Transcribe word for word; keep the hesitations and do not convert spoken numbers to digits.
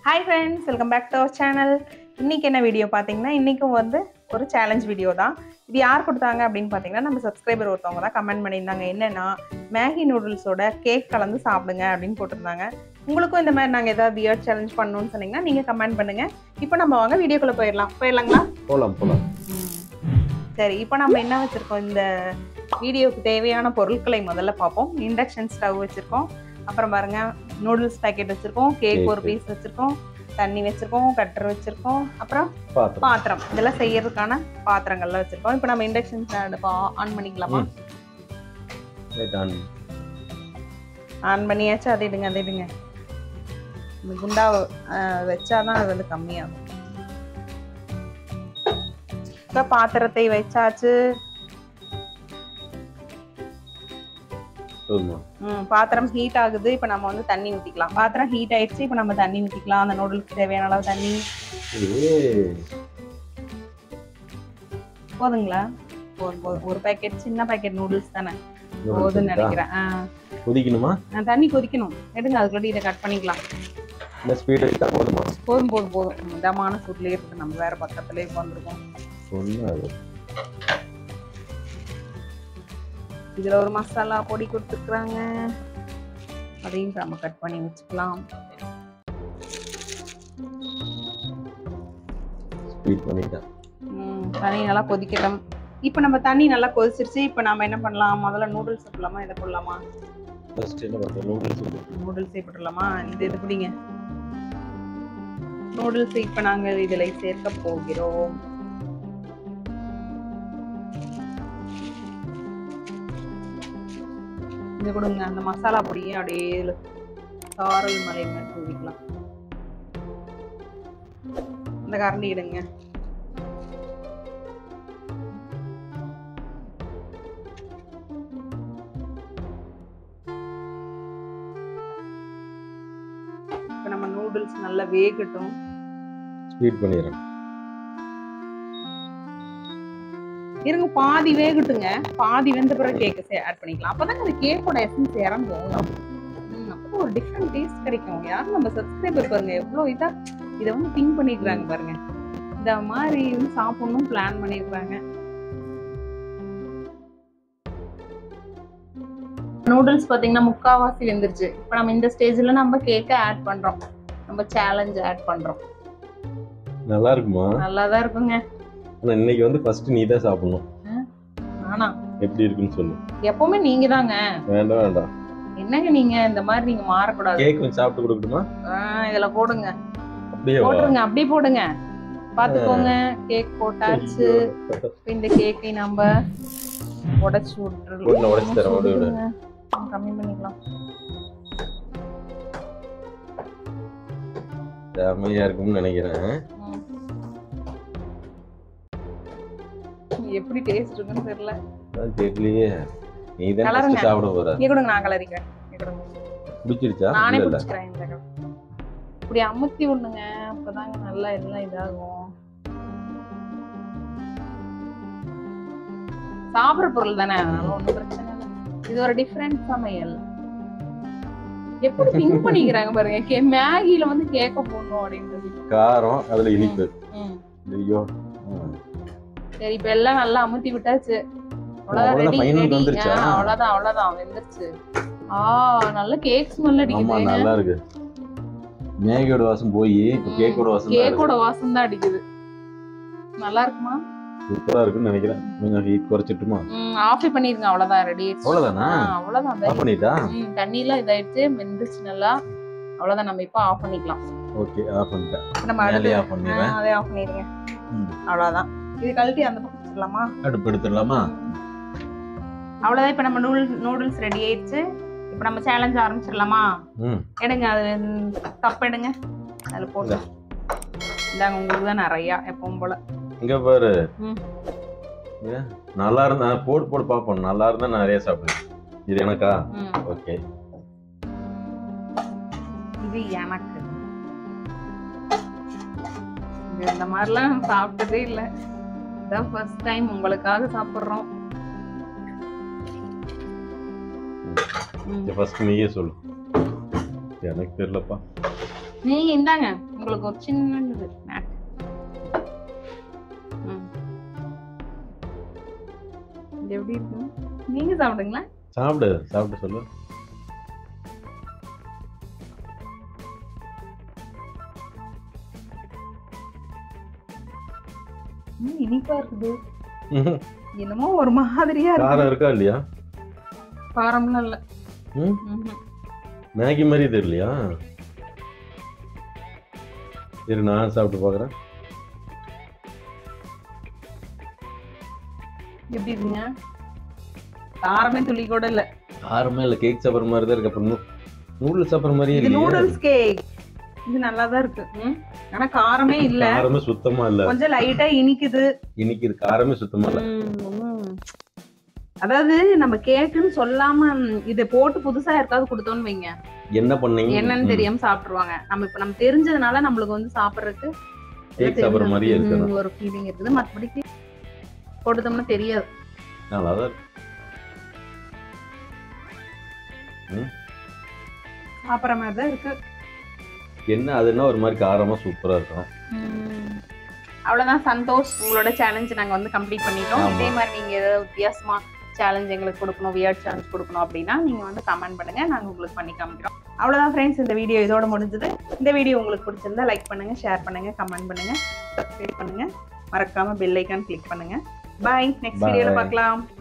Hi friends, welcome back to our channel. இன்னைக்கு என்ன video பாத்தீங்கன்னா இன்னைக்கும் வந்து ஒரு சேலஞ்ச் வீடியோ தான். இது யார் கொடுத்தாங்க அப்படினு பாத்தீங்கன்னா நம்ம சப்ஸ்கிரைபர் ஒருத்தவங்க தான் கமெண்ட் பண்ணிருந்தாங்க. என்னன்னா மேகி நூடுல்ஸோட கேக் கலந்து சாப்பிடுங்க அப்படினு போட்டுருந்தாங்க. உங்களுக்கும் இந்த மாதிரி நாங்க ஏதாவது வியர்ட் சேலஞ்ச் பண்ணனும்னு சொன்னீங்கன்னா நீங்க கமெண்ட் பண்ணுங்க. இப்போ நம்ம வாங்க வீடியோக்குள்ள போயிரலாம். போயிரலாங்களா? போலாம் போலாம். சரி, இப்போ நம்ம என்ன வச்சிருக்கோம், இந்த வீடியோக்கு தேவையான பொருட்களை முதல்ல பார்ப்போம். இண்டக்ஷன் ஸ்டவ் வச்சிருக்கோம், அப்புறம் பாருங்க நூடுல்ஸ் பேக்கெட் வச்சிருக்கோம், கேக் ஒரு பீஸ் வச்சிருக்கோம், தண்ணி வச்சிருக்கோம், கட்டர் வச்சிருக்கோம், அப்புறம் பாத்திரம், இதெல்லாம் செய்யறதுக்கான பாத்திரங்கள்லாம் வச்சிருக்கோம். இப்போ நம்ம இண்டக்ஷன் அடுப்பு ஆன் பண்ணிக்கலாமா? ஆன் பண்ணியாச்சு. அதை இடுங்க அதை இடுங்க இந்த குண்டா வச்சாதான் அது வந்து கம்மியாகும். இப்போ பாத்திரத்தை வச்சாச்சு. ம் பாத்திரம் ஹீட் ஆகுது. இப்போ நம்ம வந்து தண்ணி ஊத்திக்கலாம். பாத்திரம் ஹீட் ஆயிடுச்சு. இப்போ நம்ம தண்ணி ஊத்திக்கலாம். அந்த நூடுல்ஸ்க்கு தேவையான அளவு தண்ணி போதுங்களா? போதும் போதும். ஒரு பாக்கெட் சின்ன பாக்கெட் நூடுல்ஸ் தானே, போதும்னு நினைக்கிறேன். கொதிக்கணுமா? தண்ணி கொதிக்கணும். எடுங்க, அதுக்குள்ள இதை கட் பண்ணிக்கலாம். இந்த ஸ்பீட் வைத்தா போதுமா? போதும் போதும் போதும். மிதமான சூட்லயே இருக்கு. நம்ம வேற பக்கத்துலயே உட்காந்துருக்கோம். சொன்னாரு இதுல ஒரு மசாலா பொடி கொடுத்துருக்காங்க, அதையும் நம்ம கட் பண்ணி வச்சுக்கலாம். ஸ்பீட் பண்ணிட்டேன். ம் தண்ணி நல்லா கொதிக்கட்டும். இப்போ நம்ம தண்ணி நல்லா கொதிச்சிருச்சு. இப்போ நாம என்ன பண்ணலாம், முதல்ல நூடுல்ஸ் போடலாமா இதை போடலாமா? ஃபர்ஸ்ட் என்ன பண்ணணும், நூடுல்ஸ் நூடுல்ஸ் போடலாமா? இது இது பிடிங்க. நூடுல்ஸ் இப்போ நாங்க இதில் சேர்க்க போகிறோம். இது கொடுங்க. அந்த மசாலா பொடியை அப்படியே சாரல் மலை மேலே தூவிக்கலாம். இந்த கரண்டி இடுங்க. இப்போ நம்ம நூடுல்ஸ் நல்லா வேகட்டும். ஸ்பீட் பண்ணிடுறேன். இருங்க, பாதி வேகட்டுங்க. பாதி வெந்த பிறகு கேக்கு ஆட் பண்ணிக்கலாம். அப்பதான் அந்த கேக்கோட எசன்ஸ் இறங்கும். அப்போ ஒரு டிஃப்ரெண்ட் டேஸ்ட் கிடைக்கும். யாரும் நம்ம சப்ஸ்கிரைபர் பாருங்க எவ்வளவு இதா இதை வந்து திங்க் பண்ணிருக்காங்க பாருங்க. இந்த மாதிரி வந்து சாப்பிடணும் பிளான் பண்ணிருக்காங்க. நூடுல்ஸ் பாத்தீங்கன்னா முக்காவாசி வெந்துருச்சு. இப்போ நம்ம இந்த ஸ்டேஜ்ல நம்ம கேக்கை ஆட் பண்றோம். நம்ம சேலஞ்ச் ஆட் பண்றோம். நல்லா இருக்குமா? நல்லா தான் இருக்குங்க. ஆனா இன்னைக்கு வந்து ஃபர்ஸ்ட் நீ தான் சாப்பிடணும். ஆனா எப்படி இருக்குன்னு சொல்லு. எப்பவுமே நீங்க தாங்க. வேண்டாம் வேண்டாம். என்னங்க நீங்க இந்த மாதிரி நீங்க மாறக்கூடாது. கேக் கொஞ்சம் சாப்பிட்டு கொடுக்கணுமா? இதுல போடுங்க. அப்படியே போடுங்க, அப்படியே போடுங்க. பாத்துக்கோங்க. கேக் போட்டாச்சு. இந்த கேக்கை நம்ம உடைச்சு விட்டுறலாம். உடைச்சு தரேன். விடுங்க, கம்மி பண்ணிக்கலாம். செமையா இருக்கும்னு நினைக்கிறேன். எப்படி டேஸ்ட் இருக்குன்னு தெரியல. அது தெரியலையே. நீ தான் ஃபர்ஸ்ட் சாப்பிட போற. நீ கொடுங்க, நான் கலரிக்கிறேன். நீ கொடுங்க. பிடிச்சிருச்சா? நானே பிடிச்சிக்கிறேன். இந்த கலர் இப்படி அமுத்தி விடுங்க. அப்பதாங்க நல்லா எல்லாம் இதாகும். சாப்பிட்ற பொருள் தானே, அதனால ஒன்றும் பிரச்சனை இல்லை. இது ஒரு டிஃப்ரெண்ட் சமையல். எப்படி திங்க் பண்ணிக்கிறாங்க பாருங்க. மேகில வந்து கேக்க போடணும் அப்படின்றது. காரம் அதுல இனிப்பு. ஐயோ. சரி, இப்ப எல்லாம் நல்லா அமுத்தி விட்டாச்சு. அவ்வளவுதான், ரெடி ரெடி. அவ்வளவுதான் அவ்வளவுதான் வெந்துருச்சு. ஆ நல்ல கேக் ஸ்மெல் அடிக்குது. ஆமா நல்லா இருக்கு. மேகியோட வாசம் போய் இப்ப கேக்கோட வாசம் கேக்கோட வாசம் தான் அடிக்குது. நல்லா இருக்குமா? சூப்பரா இருக்குன்னு நினைக்கிறேன். கொஞ்சம் ஹீட் குறைச்சிட்டுமா? ம் ஆஃப் பண்ணிருங்க. அவ்வளவுதான், ரெடி ஆயிடுச்சு. அவ்வளவுதானா? அவ்வளவுதான். ஆஃப் பண்ணிட்டா? ம் தண்ணி எல்லாம் இதாயிடுச்சு, வெந்துருச்சு நல்லா. அவ்வளவுதான், நம்ம இப்ப ஆஃப் பண்ணிக்கலாம். ஓகே, ஆஃப் பண்ணிட்டேன். நம்ம அடுத்து ஆஃப் பண்ணிடுறேன். அதே ஆஃப் பண்ணிடுங்க. அவ்வளவுதான். இது கழட்டி அந்த பக்கம் வச்சிடலாமா? அடுப்பு எடுத்துடலாமா? அவ்வளவுதான். இப்ப நம்ம நூடுல்ஸ் நூடுல்ஸ் ரெடி ஆயிடுச்சு. இப்ப நம்ம சேலஞ்ச் ஆரம்பிச்சிடலாமா? எடுங்க, அது கப் எடுங்க, அதுல போட்டு இந்தாங்க. உங்களுக்கு தான் நிறைய எப்பவும் போல. இங்க பாரு. நல்லா இருந்தா போட்டு போட்டு பாப்போம். நல்லா இருந்தா நிறைய சாப்பிடுவேன். இது எனக்கா? ஓகே, இது எனக்கு. இந்த மாதிரிலாம் சாப்பிட்டதே இல்லை. இதான் ஃபர்ஸ்ட் டைம் உங்களுக்காக சாப்பிட்றோம். ஃபர்ஸ்ட் நீயே சொல்லு. எனக்கு தெரியலப்பா. நீங்க இந்தாங்க உங்களுக்கு ஒரு சின்னது ஸ்நாக். ம் இது எப்படி இருக்கு? நீங்க சாப்பிடுங்களா? சாப்பிடு சாப்பிட்டு சொல்லு. ம் இனிப்பா இருக்குது. என்னமோ ஒரு மாதிரியா இருக்கு. காரம் இருக்கா இல்லையா? காரம்லாம் இல்ல. ம் மேகி மாதிரி தெரியலையா? சரி நான் சாப்பிட்டு பார்க்குறேன். எப்படி இருக்குங்க? காரமே துளி கூட இல்ல. காரமே இல்லை, கேக் சாப்பிட்ற மாதிரி தான் இருக்கு. அப்புறம் நூடுல்ஸ் சாப்பிட்ற மாதிரியே இது இல்லையே. Noodles cake. இது நல்லா தான் இருக்கு. ம் ஆனா காரமே இல்ல. காரமே சுத்தமா இல்ல. கொஞ்சம் லைட்டா இனிக்குது. இனிக்குது, காரமே சுத்தமா இல்ல. அதாவது நம்ம கேக்குன்னு சொல்லாம இத போட்டு புதுசா யாருக்காவது கொடுத்தோம்னு வைங்க, என்ன பண்ணீங்க என்னன்னு தெரியாம சாப்பிட்டுருவாங்க. நம்ம இப்ப நம்ம தெரிஞ்சதுனால நம்மளுக்கு வந்து சாப்பிடுறதுக்கு கேக் சாப்பிடுற மாதிரியே இருக்கு. ஒரு ஃபீலிங் இருக்குது. மத்தபடி கொடுத்தோம்னா தெரியாது. நல்லா தான் இருக்கு. சாப்பிடுற மாதிரி தான் இருக்கு. என்ன அதுன்னா ஒரு மாதிரி காரமா சூப்பரா இருக்கும். அவ்வளவுதான் சந்தோஷ், உங்களோட சேலஞ்ச் நாங்க வந்து கம்ப்ளீட் பண்ணிட்டோம். இதே மாதிரி நீங்க ஏதாவது வித்தியாசமா சேலஞ்ச் எங்களுக்கு கொடுக்கணும், வியர்ட் சேலஞ்ச் கொடுக்கணும் அப்படின்னா நீங்க வந்து கமெண்ட் பண்ணுங்க, நாங்க உங்களுக்கு பண்ணி காமிக்கிறோம். அவ்வளவுதான் ஃப்ரெண்ட்ஸ், இந்த வீடியோ இதோட முடிஞ்சது. இந்த வீடியோ உங்களுக்கு பிடிச்சிருந்தா லைக் பண்ணுங்க, ஷேர் பண்ணுங்க, கமெண்ட் பண்ணுங்க, சப்ஸ்கிரைப் பண்ணுங்க, மறக்காம பெல் ஐக்கான் கிளிக் பண்ணுங்க. பாய், நெக்ஸ்ட் வீடியோல பார்க்கலாம்.